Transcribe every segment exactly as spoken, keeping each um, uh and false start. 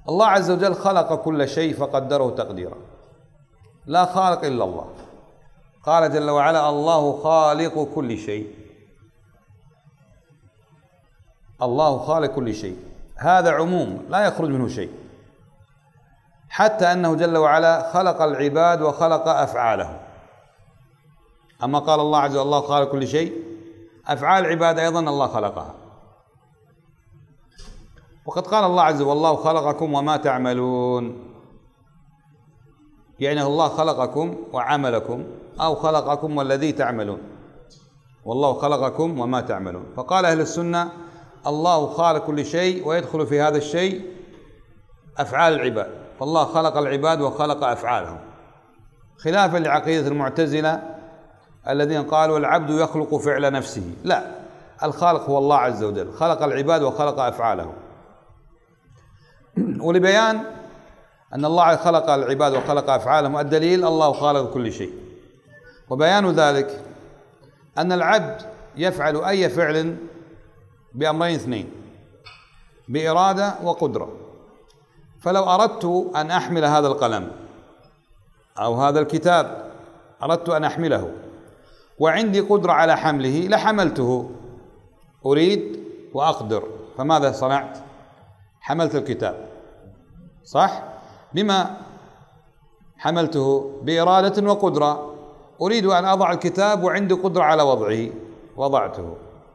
الله عز وجل خلق كل شيء فقدره تقديرا، لا خالق إلا الله. قال جل وعلا: الله خالق كل شيء. الله خالق كل شيء، هذا عموم لا يخرج منه شيء، حتى أنه جل وعلا خلق العباد وخلق أفعالهم. أما قال الله عز وجل: الله خالق كل شيء، أفعال العباد أيضا الله خلقها. وقد قال الله عز وجل: والله خلقكم وما تعملون، يعني الله خلقكم وعملكم، أو خلقكم والذي تعملون. والله خلقكم وما تعملون. فقال أهل السنة: الله خالق كل شيء، ويدخل في هذا الشيء أفعال العباد، فالله خلق العباد وخلق أفعالهم، خلافا لعقيدة المعتزلة الذين قالوا العبد يخلق فعل نفسه. لا، الخالق هو الله عز وجل، خلق العباد وخلق أفعالهم. ولبيان أن الله خلق العباد وخلق أفعالهم الدليل: الله خالق كل شيء. وبيان ذلك أن العبد يفعل أي فعل بأمرين اثنين: بإرادة وقدرة. فلو أردت أن أحمل هذا القلم أو هذا الكتاب، أردت أن أحمله وعندي قدرة على حمله لحملته، أريد وأقدر، فماذا صنعت؟ حملت الكتاب، صح؟ بما حملته بإرادة وقدرة. أريد أن أضع الكتاب وعندي قدرة على وضعه، وضعته.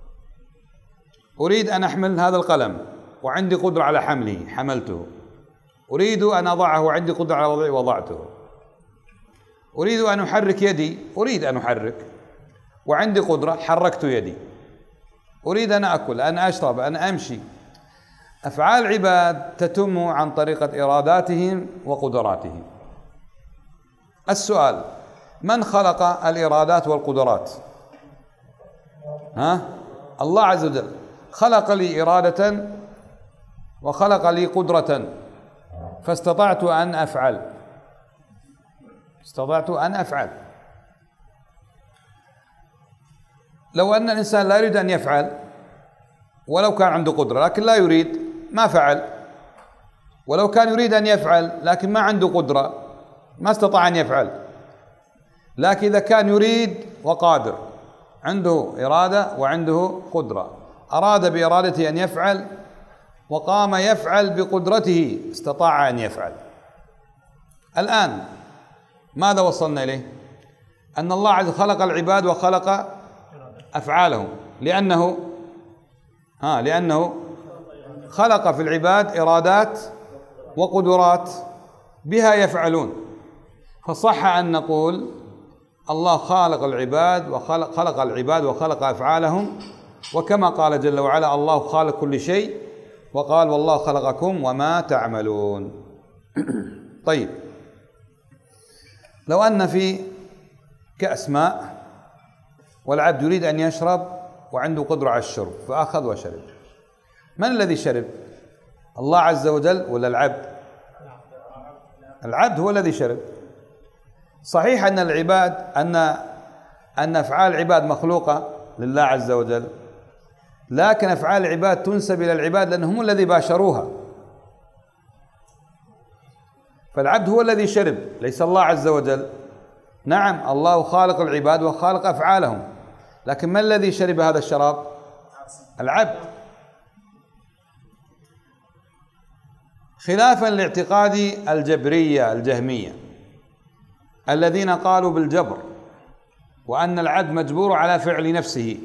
أريد أن أحمل هذا القلم وعندي قدرة على حمله، حملته. أريد أن أضعه وعندي قدرة على وضعه، وضعته. أريد أن أحرك يدي، أريد أن أحرك وعندي قدرة، حركت يدي. أريد أن أكل، أن أشرب، أن أمشي. أفعال العباد تتم عن طريقة إراداتهم وقدراتهم. السؤال: من خلق الإرادات والقدرات؟ ها؟ الله عز وجل خلق لي إرادة وخلق لي قدرة، فاستطعت أن أفعل استطعت أن أفعل لو أن الإنسان لا يريد أن يفعل ولو كان عنده قدرة، لكن لا يريد، ما فعل. ولو كان يريد أن يفعل لكن ما عنده قدرة، ما استطاع أن يفعل. لكن إذا كان يريد وقادر، عنده إرادة وعنده قدرة، أراد بإرادته أن يفعل وقام يفعل بقدرته، استطاع أن يفعل. الآن ماذا وصلنا إليه؟ أن الله عز وجل خلق العباد وخلق أفعالهم، لأنه ها لأنه خلق في العباد إرادات وقدرات بها يفعلون. فصح أن نقول الله خالق العباد وخلق خلق العباد وخلق أفعالهم، وكما قال جل وعلا: الله خالق كل شيء، وقال: والله خلقكم وما تعملون. طيب، لو أن في كأس ماء والعبد يريد أن يشرب وعنده قدرة على الشرب، فأخذ وشرب، من الذي شرب؟ الله عز وجل ولا العبد؟ العبد هو الذي شرب. صحيح أن العباد أن أن أفعال العباد مخلوقة لله عز وجل، لكن أفعال العباد تنسب إلى العباد لأنهم هم الذي باشروها. فالعبد هو الذي شرب، ليس الله عز وجل. نعم، الله خالق العباد وخالق أفعالهم، لكن من الذي شرب هذا الشراب؟ العبد. خلافا لاعتقاد الجبرية الجهمية الذين قالوا بالجبر، وأن العبد مجبور على فعل نفسه.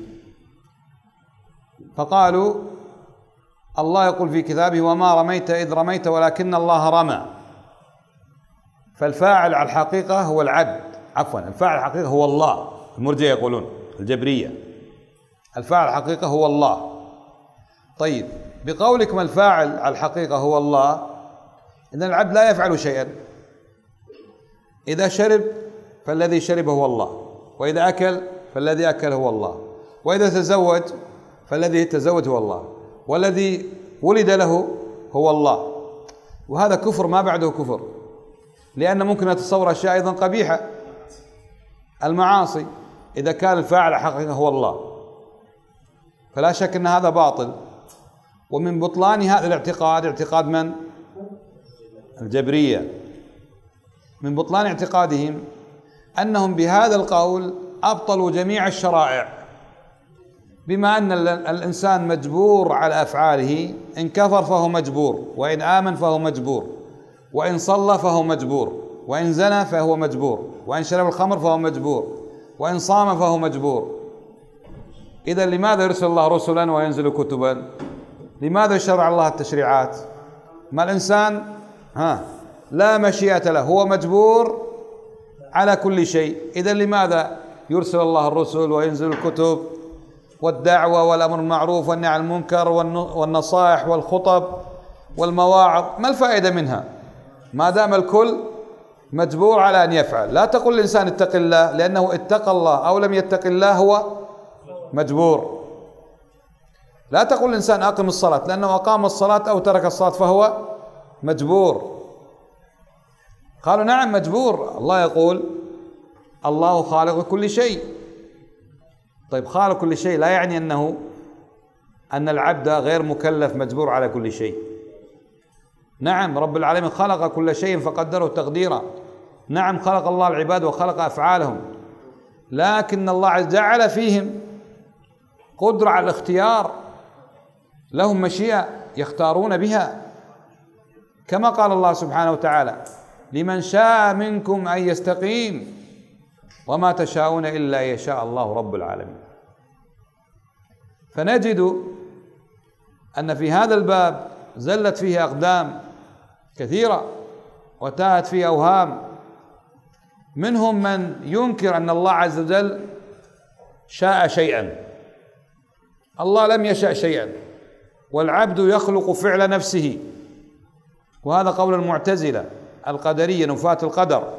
فقالوا: الله يقول في كتابه: وما رميت إذ رميت ولكن الله رمى. فالفاعل على الحقيقة هو العبد، عفوا الفاعل على الحقيقة هو الله. المرجئة يقولون، الجبرية، الفاعل على الحقيقة هو الله. طيب، بقولكم الفاعل على الحقيقة هو الله، إذن العبد لا يفعل شيئا. إذا شرب فالذي شرب هو الله، وإذا أكل فالذي أكل هو الله، وإذا تزوج فالذي تزوج هو الله، والذي ولد له هو الله. وهذا كفر ما بعده كفر، لأن ممكن نتصور أشياء أيضا قبيحة، المعاصي، إذا كان الفاعل حقيقة هو الله، فلا شك أن هذا باطل. ومن بطلان هذا الاعتقاد اعتقاد من؟ الجبرية من بطلان اعتقادهم أنهم بهذا القول أبطلوا جميع الشرائع، بما أن الإنسان مجبور على أفعاله، إن كفر فهو مجبور، وإن آمن فهو مجبور، وإن صلى فهو مجبور، وإن زنى فهو مجبور، وإن شرب الخمر فهو مجبور، وإن صام فهو مجبور. إذا لماذا يرسل الله رسلا وينزل كتبا؟ لماذا يشرع الله التشريعات؟ ما الإنسان ها لا مشيئة له، هو مجبور على كل شيء. إذا لماذا يرسل الله الرسل وينزل الكتب والدعوة والأمر بالمعروف والنهي عن المنكر والنصائح والخطب والمواعظ؟ ما الفائدة منها ما دام الكل مجبور على أن يفعل؟ لا تقل الإنسان اتق الله، لأنه اتقى الله أو لم يتق الله هو مجبور. لا تقل الإنسان أقم الصلاة، لأنه أقام الصلاة أو ترك الصلاة فهو مجبور. قالوا نعم مجبور. الله يقول الله خالق كل شيء. طيب خالق كل شيء لا يعني أنه أن العبد غير مكلف مجبور على كل شيء. نعم رب العالمين خلق كل شيء فقدره تقديرا. نعم خلق الله العباد وخلق أفعالهم، لكن الله جعل فيهم قدرة على الاختيار، لهم مشيئة يختارون بها، كما قال الله سبحانه وتعالى لمن شاء منكم أن يستقيم وما تشاءون إلا يشاء الله رب العالمين. فنجد أن في هذا الباب زلت فيه أقدام كثيرة وتاهت فيه أوهام. منهم من ينكر أن الله عز وجل شاء شيئا. الله لم يشأ شيئا، والعبد يخلق فعل نفسه، وهذا قول المعتزلة القدرية نفاة القدر.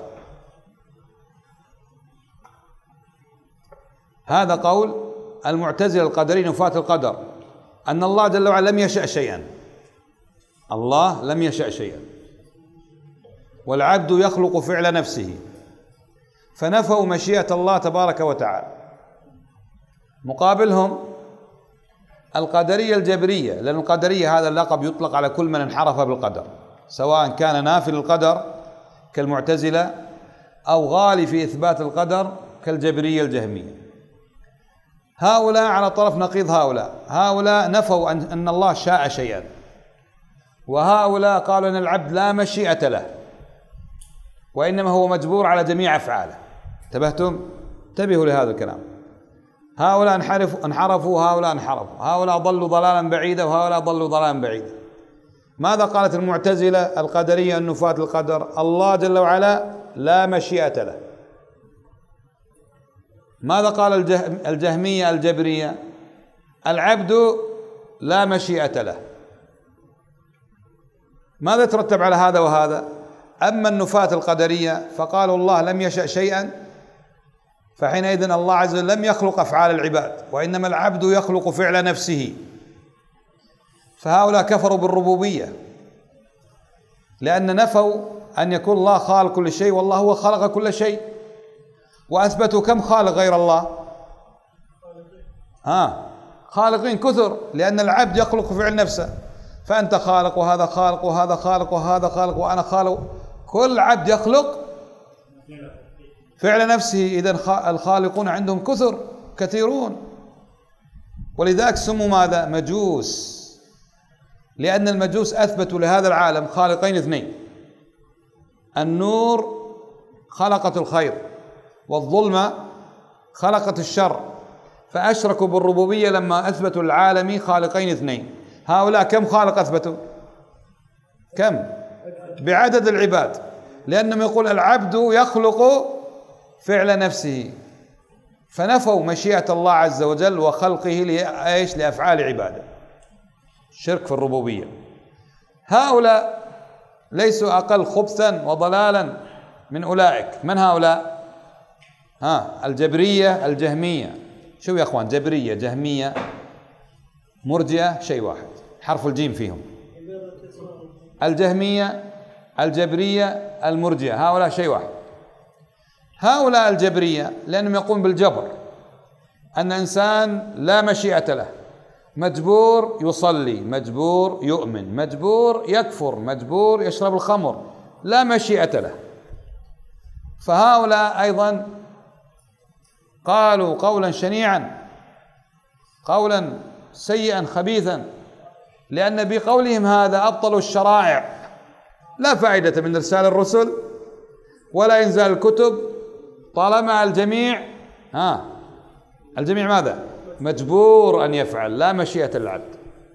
هذا قول المعتزلة القدرية نفاة القدر، أن الله جل وعلا لم يشأ شيئا. الله لم يشأ شيئا، والعبد يخلق فعل نفسه، فنفوا مشيئة الله تبارك وتعالى. مقابلهم القدرية الجبرية، لأن القدرية هذا اللقب يطلق على كل من انحرف بالقدر، سواء كان نافي للقدر كالمعتزلة أو غالي في إثبات القدر كالجبرية الجهمية. هؤلاء على طرف نقيض هؤلاء. هؤلاء نفوا أن الله شاء شيئا، وهؤلاء قالوا أن العبد لا مشيئة له، وإنما هو مجبور على جميع أفعاله. انتبهتم؟ انتبهوا لهذا الكلام. هؤلاء انحرفوا انحرفوا هؤلاء انحرفوا، هؤلاء ضلوا ضلالا بعيدا وهؤلاء ضلوا ضلالا بعيدا. ماذا قالت المعتزلة القدرية النفاة القدر؟ الله جل وعلا لا مشيئة له. ماذا قال الجهمية الجبرية؟ العبد لا مشيئة له. ماذا ترتب على هذا وهذا؟ أما النفاة القدرية فقالوا الله لم يشأ شيئا، فحينئذ الله عز وجل لم يخلق أفعال العباد، وإنما العبد يخلق فعل نفسه. فهؤلاء كفروا بالربوبية، لأن نفوا أن يكون الله خالق كل شيء، والله هو خلق كل شيء. وأثبتوا كم خالق غير الله؟ ها خالقين كثر، لأن العبد يخلق فعل نفسه. فأنت خالق وهذا خالق وهذا خالق وهذا خالق وأنا خالق، كل عبد يخلق فعل نفسه. إذن الخالقون عندهم كثر كثيرون، ولذلك سموا ماذا؟ مجوس، لأن المجوس أثبتوا لهذا العالم خالقين اثنين. النور خلقت الخير، والظلمة خلقت الشر، فأشركوا بالربوبية لما أثبتوا العالم خالقين اثنين. هؤلاء كم خالق أثبتوا؟ كم؟ بعدد العباد، لأنهم يقول العبد يخلق فعل نفسه، فنفوا مشيئة الله عز وجل وخلقه لإيش؟ لأفعال عباده. شرك في الربوبية. هؤلاء ليسوا أقل خبثا وضلالا من أولئك. من هؤلاء؟ ها الجبرية الجهمية. شو يا أخوان؟ جبرية جهمية مرجئة شيء واحد، حرف الجيم فيهم. الجهمية الجبرية المرجئة، هؤلاء شيء واحد. هؤلاء الجبرية لأنهم يقومون بالجبر، أن إنسان لا مشيئة له، مجبور يصلي، مجبور يؤمن، مجبور يكفر، مجبور يشرب الخمر، لا مشيئة له. فهؤلاء أيضا قالوا قولا شنيعا، قولا سيئا خبيثا، لأن بقولهم هذا أبطلوا الشرائع. لا فائدة من إرسال الرسل ولا إنزال الكتب طالما الجميع ها الجميع ماذا؟ مجبور أن يفعل، لا مشيئة العبد.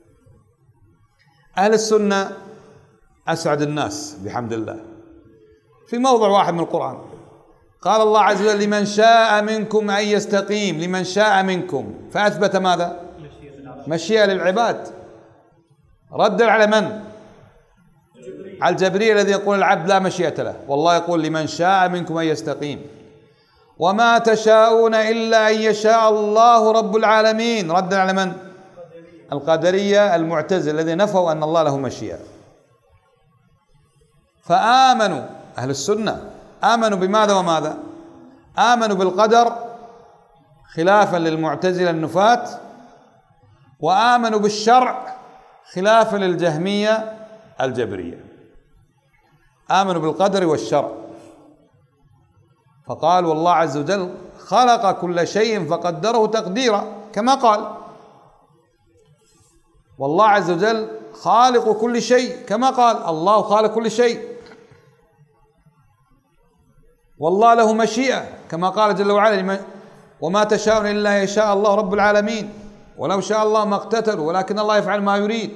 أهل السنة أسعد الناس بحمد الله. في موضع واحد من القرآن قال الله عز وجل: لمن شاء منكم أن يستقيم، لمن شاء منكم، فأثبت ماذا؟ مشيئة للعباد. ردا على من؟ على الجبرية الذي يقول العبد لا مشيئة له، والله يقول: لمن شاء منكم أن يستقيم، وما تشاءون إلا أن يشاء الله رب العالمين. ردا على من؟ القدرية المعتزلة الذين نفوا أن الله له مشيئة. فآمنوا أهل السنة آمنوا بماذا وماذا؟ آمنوا بالقدر خلافا للمعتزلة النفاة، وآمنوا بالشرع خلافا للجهمية الجبرية. آمنوا بالقدر والشرع، فقال: والله عز وجل خلق كل شيء فقدره تقديرا، كما قال: والله عز وجل خالق كل شيء، كما قال: الله خالق كل شيء. والله له مشيئة، كما قال جل وعلا: وما تشاءون إلا يشاء الله رب العالمين. ولو شاء الله ما اقتتلوا ولكن الله يفعل ما يريد،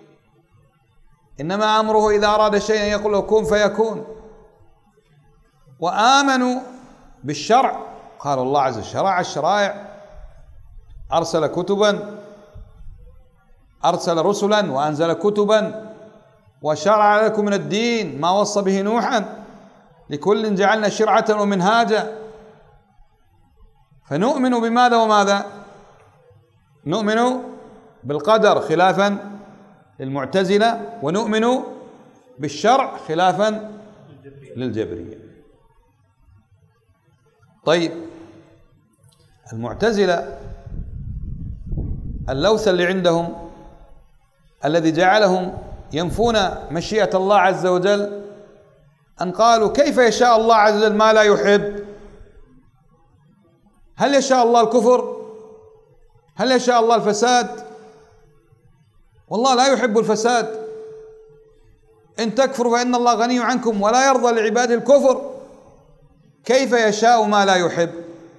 إنما أمره إذا أراد شيئا يقول له كن فيكون. وآمنوا بالشرع، قال الله عز وجل: شرع الشرائع، أرسل كتبا، أرسل رسلا وأنزل كتبا، وشرع لكم من الدين ما وصى به نوحا، لكل جعلنا شرعة ومنهاجا. فنؤمن بماذا وماذا؟ نؤمن بالقدر خلافا للمعتزلة، ونؤمن بالشرع خلافا للجبرية. طيب، المعتزلة اللوث اللي عندهم الذي جعلهم ينفون مشيئة الله عز وجل أن قالوا: كيف يشاء الله عز وجل ما لا يحب؟ هل يشاء الله الكفر؟ هل يشاء الله الفساد؟ والله لا يحب الفساد. إن تكفروا فإن الله غني عنكم ولا يرضى لعباده الكفر. كيف يشاء ما لا يحب؟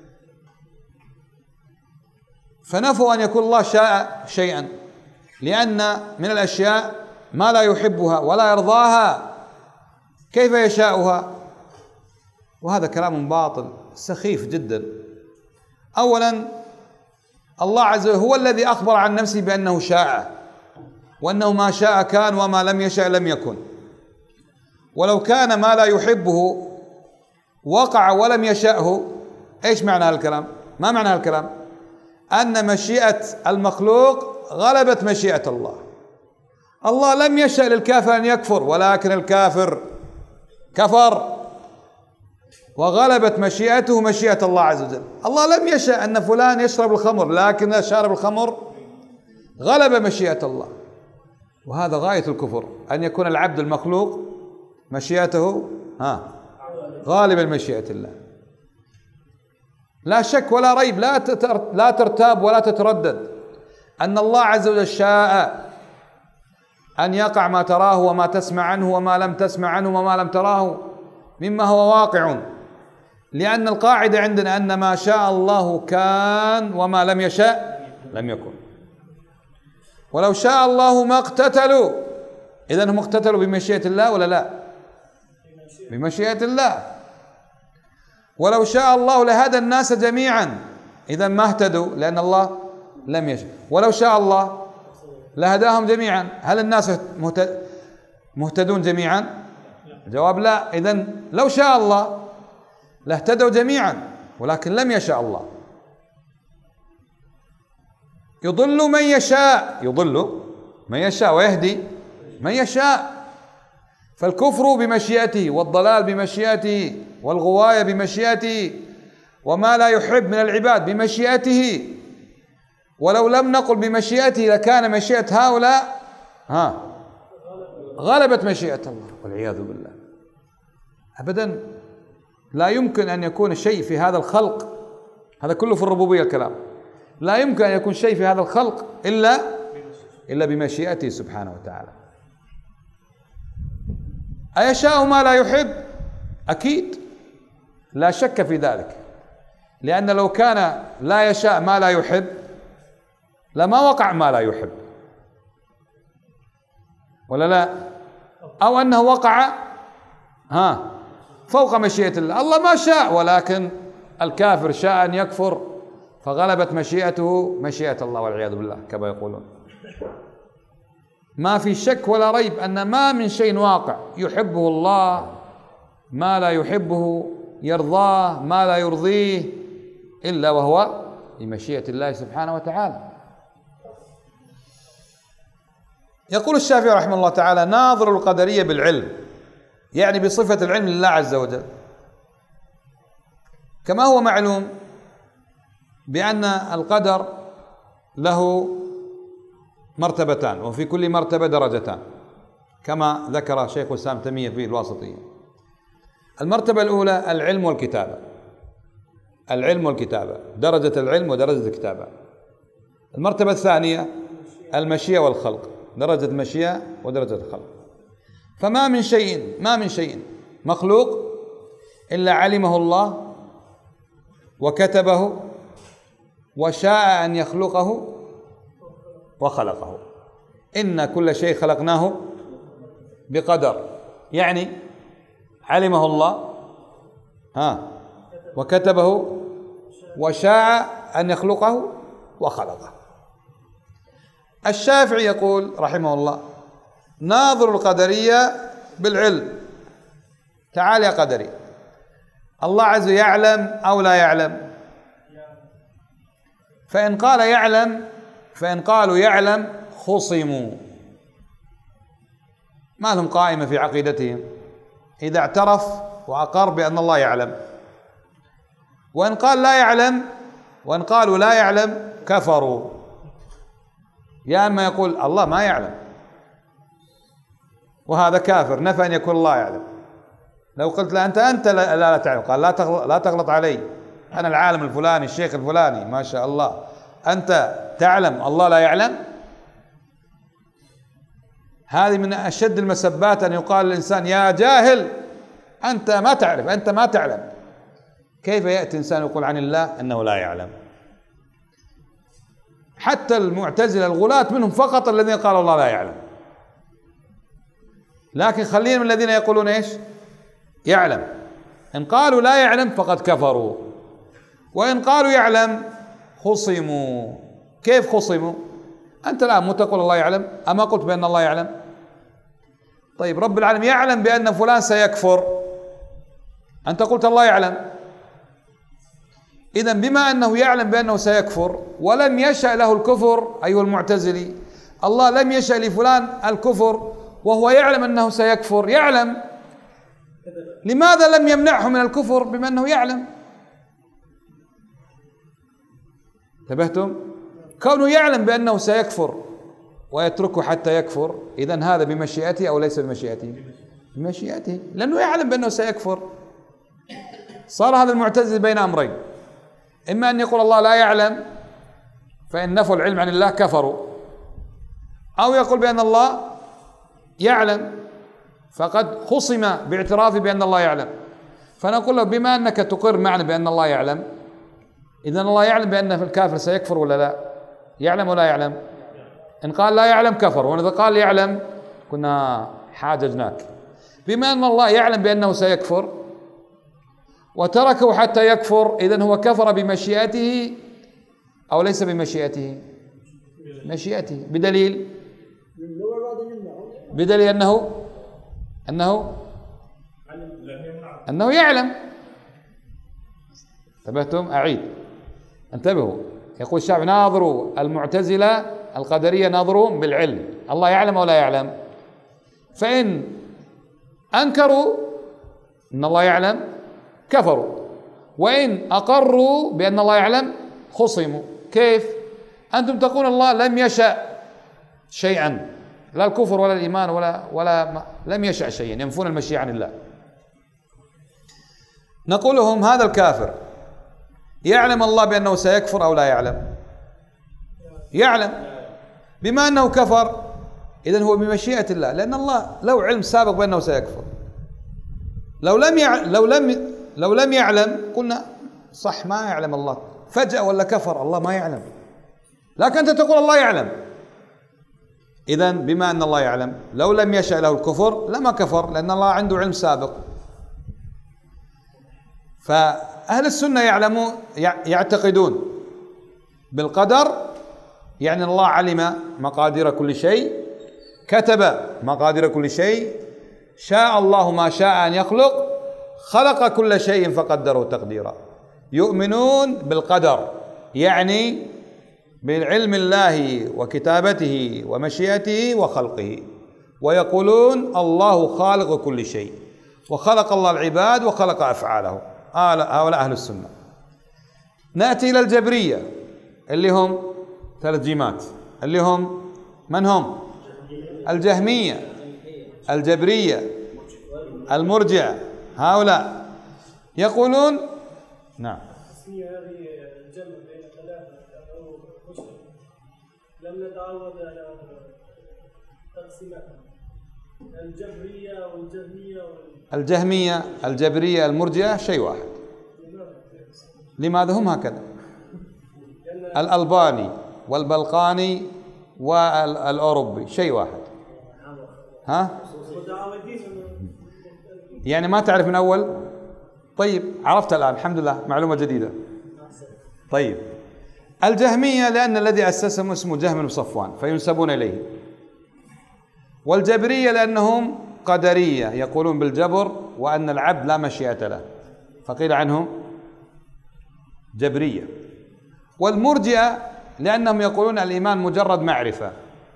فنفوا أن يكون الله شاء شيئا، لأن من الأشياء ما لا يحبها ولا يرضاها، كيف يشاؤها؟ وهذا كلام باطل سخيف جدا. أولا، الله عز وجل هو الذي أخبر عن نفسه بأنه شاء، وأنه ما شاء كان وما لم يشاء لم يكن. ولو كان ما لا يحبه وقع ولم يشأه، إيش معنى هذا الكلام؟ ما معنى هذا الكلام؟ أن مشيئة المخلوق غلبت مشيئة الله. الله لم يشأ للكافر أن يكفر، ولكن الكافر كفر وغلبت مشيئته مشيئة الله عز وجل. الله لم يشأ أن فلان يشرب الخمر، لكن شارب الخمر غلب مشيئة الله. وهذا غاية الكفر، أن يكون العبد المخلوق مشيئته ها غالبا مشيئة الله. لا شك ولا ريب، لا لا ترتاب ولا تتردد أن الله عز وجل شاء أن يقع ما تراه وما تسمع عنه وما لم تسمع عنه وما لم تراه مما هو واقع، لأن القاعدة عندنا أن ما شاء الله كان وما لم يشاء لم يكن. ولو شاء الله ما اقتتلوا، إذن هم اقتتلوا بمشيئة الله ولا لا؟ بمشيئة الله. ولو شاء الله لهدى الناس جميعا، إذن ما اهتدوا لأن الله لم يشاء. ولو شاء الله لهداهم جميعا، هل الناس مهتدون جميعا؟ الجواب لا. إذن لو شاء الله لاهتدوا جميعا، ولكن لم يشاء الله. يضل من يشاء، يضل من يشاء ويهدي من يشاء. فالكفر بمشيئته، والضلال بمشيئته، والغواية بمشيئته، وما لا يحب من العباد بمشيئته. ولو لم نقل بمشيئته لكان مشيئة هؤلاء ها غلبت مشيئة الله والعياذ بالله. أبدا، لا يمكن أن يكون شيء في هذا الخلق، هذا كله في الربوبية الكلام، لا يمكن أن يكون شيء في هذا الخلق إلا إلا بمشيئته سبحانه وتعالى. أيشاء ما لا يحب؟ أكيد، لا شك في ذلك، لأن لو كان لا يشاء ما لا يحب لما وقع ما لا يحب، ولا لا؟ أو أنه وقع ها فوق مشيئة الله، الله ما شاء، ولكن الكافر شاء أن يكفر فغلبت مشيئته مشيئة الله والعياذ بالله كما يقولون. ما في شك ولا ريب أن ما من شيء واقع يحبه الله ما لا يحبه، يرضاه ما لا يرضيه، إلا وهو بمشيئة الله سبحانه وتعالى. يقول الشافعي رحمه الله تعالى: ناظر القدرية بالعلم، يعني بصفة العلم لله عز وجل. كما هو معلوم بأن القدر له مرتبتان، وفي كل مرتبة درجتان، كما ذكر شيخ الإسلام تيمية في الواسطية. المرتبة الأولى العلم والكتابة، العلم والكتابة، درجة العلم ودرجة الكتابة. المرتبة الثانية المشيئة والخلق، درجة المشيئة ودرجة الخلق. فما من شيء ما من شيء مخلوق إلا علمه الله وكتبه وشاء أن يخلقه وخلقه. إن كل شيء خلقناه بقدر، يعني علمه الله ها وكتبه وشاء أن يخلقه وخلقه. الشافعي يقول رحمه الله: ناظر القدرية بالعلم. تعال يا قدري، الله عز وجل يعلم أو لا يعلم؟ فإن قال يعلم فإن قالوا يعلم خصموا، ما لهم قائمة في عقيدتهم إذا اعترف وأقر بأن الله يعلم. وإن قال لا يعلم وإن قالوا لا يعلم كفروا، يا أما يقول الله ما يعلم وهذا كافر، نفى أن يكون الله يعلم. لو قلت له أنت أنت لا, لا تعلم، قال لا تغلط, لا تغلط علي، أنا العالم الفلاني الشيخ الفلاني ما شاء الله، أنت تعلم الله لا يعلم. هذه من أشد المسبات أن يقال للإنسان يا جاهل أنت ما تعرف، أنت ما تعلم. كيف يأتي إنسان يقول عن الله أنه لا يعلم؟ حتى المعتزلة الغلاة منهم فقط الذين قالوا الله لا يعلم، لكن خلينا من الذين يقولون إيش؟ يعلم. إن قالوا لا يعلم فقد كفروا، وإن قالوا يعلم خصموا. كيف خصموا؟ أنت الآن مو تقول الله يعلم، أما قلت بأن الله يعلم؟ طيب رب العالمين يعلم بأن فلان سيكفر، أنت قلت الله يعلم. إذن بما أنه يعلم بأنه سيكفر ولم يشأ له الكفر أيها المعتزلي، الله لم يشأ لفلان الكفر وهو يعلم أنه سيكفر، يعلم، لماذا لم يمنعه من الكفر بما أنه يعلم؟ انتبهتم؟ كونه يعلم بأنه سيكفر ويتركه حتى يكفر، إذن هذا بمشيئته أو ليس بمشيئته؟ بمشيئته، لأنه يعلم بأنه سيكفر. صار هذا المعتزل بين أمرين: إما أن يقول الله لا يعلم فإن نفوا العلم عن الله كفروا، أو يقول بأن الله يعلم فقد خصم باعترافه بأن الله يعلم. فنقول له بما أنك تقر معنا بأن الله يعلم، إذن الله يعلم بأن الكافر سيكفر ولا لا؟ يعلم ولا يعلم؟ إن قال لا يعلم كفر، وإذا قال يعلم كنا حاججناك. بما أن الله يعلم بأنه سيكفر وتركه حتى يكفر، إذن هو كفر بمشيئته أو ليس بمشيئته؟ مشيئته. بدليل بدليل أنه أنه أنه يعلم. انتبهتم؟ أعيد، انتبهوا. يقول الشافعي: ناظروا المعتزلة القدرية ناظرون بالعلم، الله يعلم ولا يعلم؟ فإن أنكروا أن الله يعلم كفروا، وإن أقروا بأن الله يعلم خصموا. كيف؟ أنتم تقولون الله لم يشأ شيئا، لا الكفر ولا الإيمان ولا ولا لم يشأ شيئا، ينفون المشيئة عن الله. نقول لهم هذا الكافر يعلم الله بأنه سيكفر أو لا يعلم؟ يعلم. بما أنه كفر إذن هو بمشيئة الله، لأن الله له علم سابق بأنه سيكفر. لو لم يعلم لو لم لو لم يعلم قلنا صح، ما يعلم الله فجأة ولا كفر، الله ما يعلم. لكن أنت تقول الله يعلم. إذن بما أن الله يعلم لو لم يشأ له الكفر لما كفر، لأن الله عنده علم سابق. فأهل السنة يعلمون يعتقدون بالقدر، يعني الله علم مقادير كل شيء، كتب مقادير كل شيء، شاء الله ما شاء أن يخلق، خلق كل شيء فقدره تقديرا. يؤمنون بالقدر، يعني بعلم الله وكتابته ومشيئته وخلقه، ويقولون الله خالق كل شيء، وخلق الله العباد وخلق أفعاله. هؤلاء أهل السنة. نأتي إلى الجبرية اللي هم ثلاث جيمات، اللي هم من هم؟ الجهمية، الجبرية، المرجعة. هؤلاء يقولون نعم هذه الجمع بين ثلاثة أو مسلم لم نتعود على تقسيمها الجبرية والجهمية وال... الجهمية الجبرية المرجعة شيء واحد. لماذا هم هكذا؟ الألباني والبلقاني والأوروبي شيء واحد. ها؟ يعني ما تعرف من أول؟ طيب عرفت الآن، الحمد لله، معلومة جديدة. طيب الجهمية لأن الذي أسسهم اسمه جهم بن صفوان فينسبون إليه، والجبرية لأنهم قدرية يقولون بالجبر وأن العبد لا مشيئة له، فقيل عنهم جبرية. والمرجئة لأنهم يقولون الإيمان مجرد معرفة،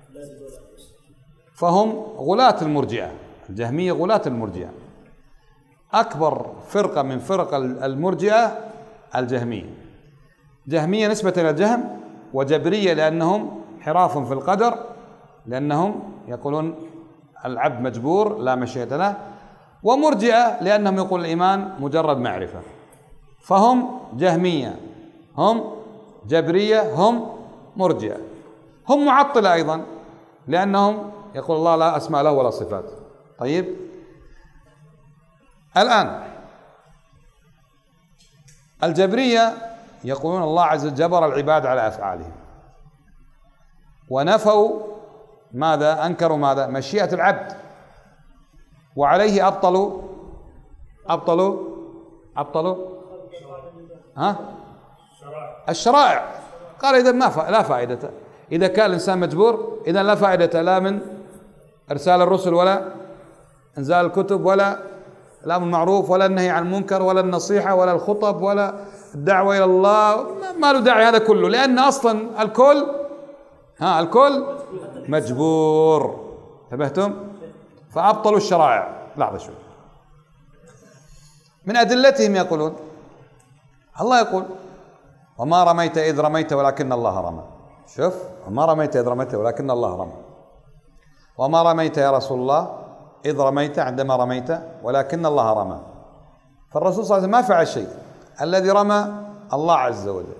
فهم غلاة المرجئة. الجهمية غلاة المرجئة. أكبر فرقة من فرق المرجئة الجهمية. جهمية نسبة إلى الجهم، وجبرية لأنهم انحراف في القدر، لأنهم يقولون العبد مجبور لا مشيئة له، ومرجئة لأنهم يقولون الإيمان مجرد معرفة. فهم جهمية، هم جبرية، هم مرجئة. هم معطلة أيضا لأنهم يقول الله لا أسماء له ولا صفات. طيب الآن الجبرية يقولون الله عز وجل جبر العباد على أفعالهم، ونفوا ماذا؟ أنكروا ماذا؟ مشيئة العبد، وعليه أبطلوا أبطلوا أبطلوا ها؟ الشرائع. قال إذا ما فا... لا فائدة، إذا كان الإنسان مجبور إذا لا فائدة لا من إرسال الرسل ولا إنزال الكتب ولا الأمر بالمعروف ولا النهي عن المنكر ولا النصيحة ولا الخطب ولا الدعوة إلى الله، ما له داعي هذا كله، لأن أصلا الكل ها الكل مجبور. انتبهتم؟ فأبطلوا الشرائع. لحظة شوي. من أدلتهم يقولون الله يقول وما رميت إذ رميت ولكن الله رمى. شوف، وما رميت إذ رميت ولكن الله رمى. وما رميت يا رسول الله إذ رميت عندما رميت ولكن الله رمى. فالرسول صلى الله عليه وسلم ما فعل شيء، الذي رمى الله عز وجل.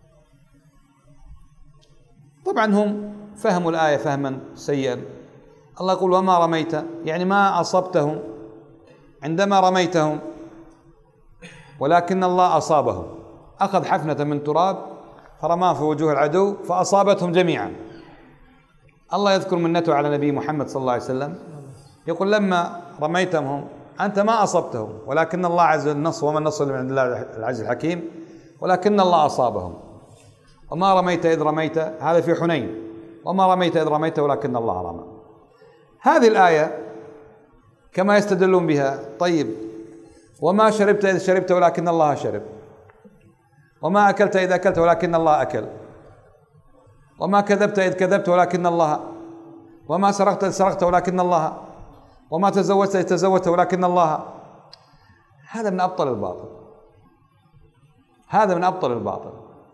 طبعا هم فهموا الآية فهما سيئا. الله يقول وما رميت، يعني ما أصبتهم عندما رميتهم، ولكن الله أصابهم. أخذ حفنة من تراب فرماه في وجوه العدو فأصابتهم جميعا. الله يذكر منته على نبي محمد صلى الله عليه وسلم، يقول لما رميتهم أنت ما أصبتهم، ولكن الله عز وجل نص، وما النصر من عند الله العزيز الحكيم، ولكن الله أصابهم. وما رميت إذ رميت، هذا في حنين، وما رميت إذ رميت ولكن الله رمى. هذه الآية كما يستدلون بها. طيب وما شربت إذ شربت ولكن الله شرب، وما أكلت إذ أكلت ولكن الله أكل، وما كذبت إذ كذبت ولكن الله، وما سرقت إذ سرقت ولكن الله، وما تزوجت إذ تزوجت ولكن الله. هذا من أبطل الباطل، هذا من أبطل الباطل.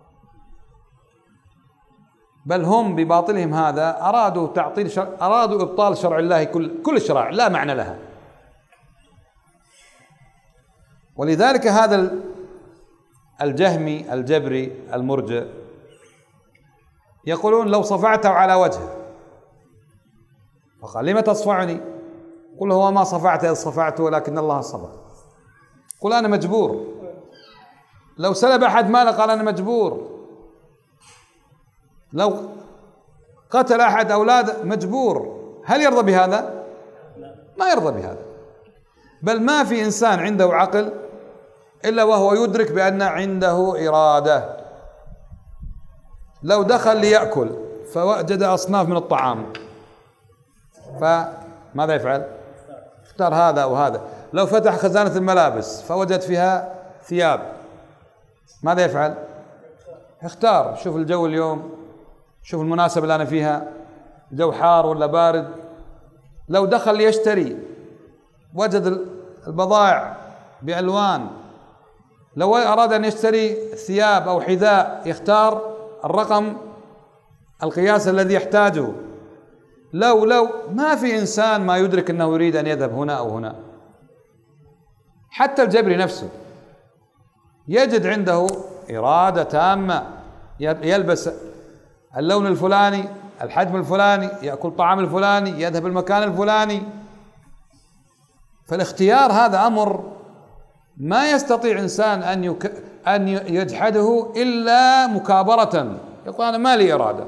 بل هم بباطلهم هذا أرادوا تعطيل شرع، أرادوا إبطال شرع الله كل كل الشرائع لا معنى لها. ولذلك هذا الجهمي الجبري المرجئ يقولون لو صفعته على وجهه، فقال لم تصفعني؟ قل هو ما صفعت إذ صفعت ولكن الله صفع. قل أنا مجبور. لو سلب أحد ماله قال أنا مجبور. لو قتل أحد أولاده مجبور. هل يرضى بهذا؟ ما يرضى بهذا. بل ما في إنسان عنده عقل إلا وهو يدرك بأن عنده إرادة. لو دخل ليأكل فوجد أصناف من الطعام فماذا يفعل؟ اختار هذا أو هذا. لو فتح خزانة الملابس فوجد فيها ثياب ماذا يفعل؟ اختار. شوف الجو اليوم، شوف المناسبة اللي أنا فيها، جو حار ولا بارد. لو دخل ليشتري وجد البضائع بألوان. لو أراد أن يشتري ثياب أو حذاء يختار الرقم القياس الذي يحتاجه. لو لو ما في إنسان ما يدرك أنه يريد أن يذهب هنا أو هنا. حتى الجبري نفسه يجد عنده إرادة تامة، يلبس اللون الفلاني، الحجم الفلاني، يأكل طعام الفلاني، يذهب المكان الفلاني. فالاختيار هذا أمر ما يستطيع إنسان أن يك... أن يجحده إلا مكابرة. يقول أنا ما لي إرادة.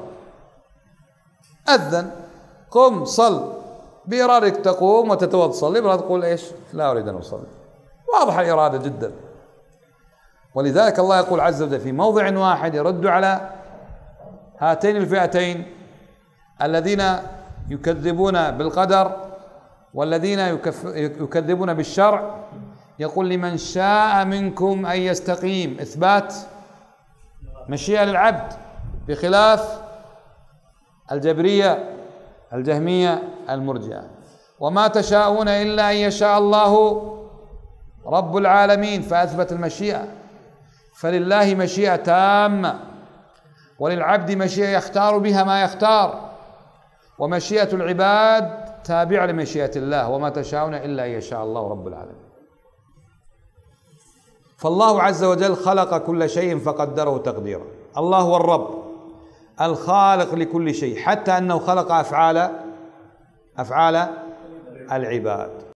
أذن قم صل، بإرادتك تقوم وتتوضأ تصلي، بإرادتك تقول إيش؟ لا أريد أن أصلي. واضح الإرادة جدا. ولذلك الله يقول عز وجل في موضع واحد يرد على هاتين الفئتين الذين يكذبون بالقدر والذين يكف... يكذبون بالشرع. يقول لمن شاء منكم أن يستقيم، إثبات مشيئة للعبد، بخلاف الجبرية الجهمية المرجئة. وما تشاءون إلا أن يشاء الله رب العالمين، فأثبت المشيئة. فلله مشيئة تامة، وللعبد مشيئة يختار بها ما يختار، ومشيئة العباد تابعة لمشيئة الله. وما تشاءون إلا أن يشاء الله رب العالمين. فالله عز وجل خلق كل شيء فقدره تقديرا. الله هو الرب الخالق لكل شيء، حتى أنه خلق أفعال أفعال العباد.